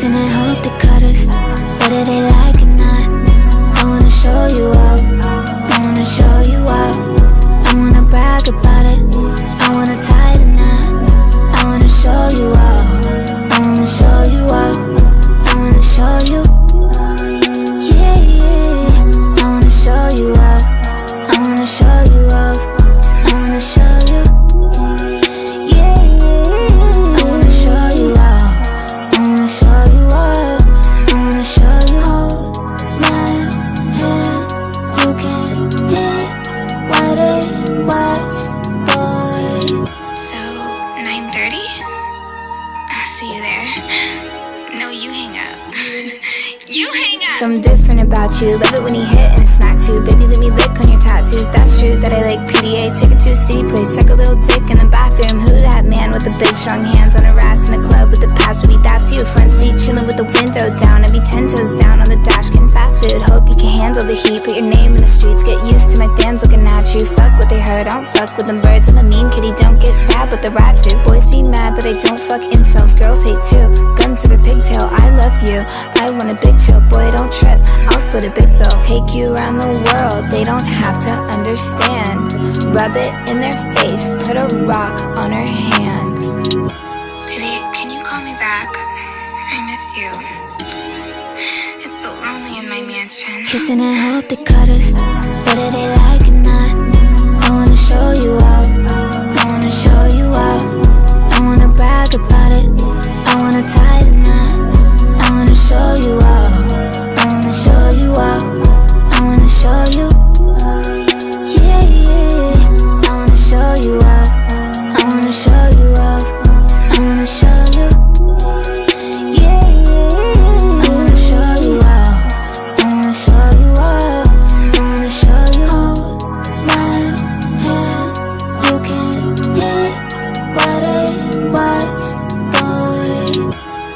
Kissing and hope they cut us, whether they like it or not. I wanna show you up, I wanna show you up. I wanna brag about it, I wanna tie the knot. I wanna show you up, I wanna show you up. I wanna show you, yeah, yeah. I wanna show you up, I wanna show you up. I wanna show you, yeah, yeah. I wanna show you up, I wanna show you up. I wanna show you, hold my hand. You can hit what it was, boy. So, 9:30? I'll see you there. No, you hang up. You hang up! Something different about you, love it when you hit and smack too. Baby, let me lick on your tattoos, that's true that I like PDA. Take it to a city place, suck a little dick in the bathroom. Who that man with the big strong hands on her ass in the club with the pass? Baby, that's you, front seat chilling with the window down. I'd be 10 toes down on the dash getting fast food. Hope you can handle the heat, put your name in the streets. Get used to my fans looking at you. Fuck what they heard, I don't fuck with them birds. I'm a mean kitty, don't get stabbed with the rats do. Boys be mad that I don't fuck incels, girls hate too. Gun to their pigtail, I love you. I want a big chill, boy don't trip, I'll split a big bill. Take you around the world, they don't have to understand. Rub it in their face, put a rock on her hand. Baby, can you call me back? I miss you. It's so lonely in my mansion. Kissing and hope they cut us, whether they like it or not. I wanna show you up, I wanna show you up. I wanna brag about it, I wanna tie the knot. I wanna show you up, I wanna show you up. I wanna show you, yeah, yeah. I wanna show you up, I wanna show you up. I wanna show you, yeah, yeah. I wanna show you up, I wanna show you up. I wanna show you, hold my hand. You can hit what it was, boy.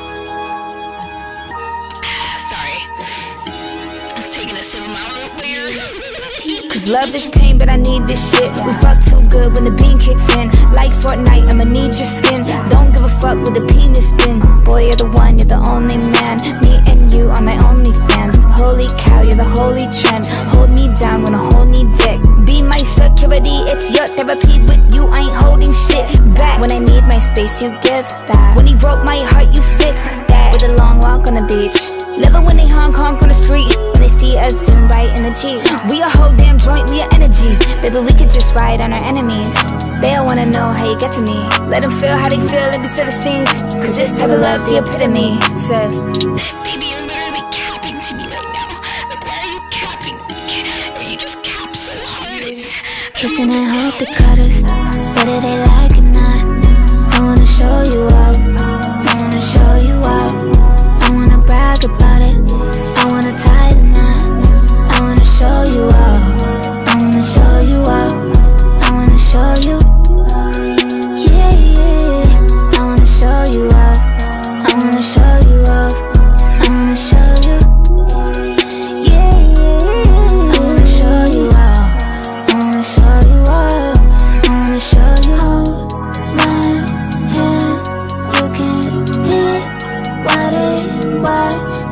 Sorry. I was taking a sip of my own beer. Cause love is pain, but I need this shit. We fuck too good when the bean kicks in. Like Fortnite, I'ma need your skin. Don't give a fuck with the penis spin. Boy, you're the one, you're the only man. Me and you are my only fans. Holy cow, you're the holy trend. Hold me down when I hold me dick. Be my security, it's your therapy. With you, I ain't holding shit back. When I need my space, you give that. When he broke my heart, you fixed that. With a long walk on the beach. Love it when they honk on the street. When they see us zoom by in the Jeep. We a whole damn joint, we a energy. Baby, we could just ride on our enemies. They all wanna know how you get to me. Let them feel how they feel, let me feel the stings. Cause this type of love's the epitome. Said, Baby, you're literally capping to me right now. Like, why are you capping? Or you just cap so hard. kissing and hope they cut us, whether they like it or not. I wanna show you up, I wanna show you up. I wanna brag about it, I wanna tie the knot. I wanna show you up, I wanna show you up. I wanna show you, yeah, yeah. I wanna show you up, I wanna show you up. I wanna show you, yeah, yeah. I wanna show you up, I wanna show you up. I wanna show you, hold my hand. You can hit what it was.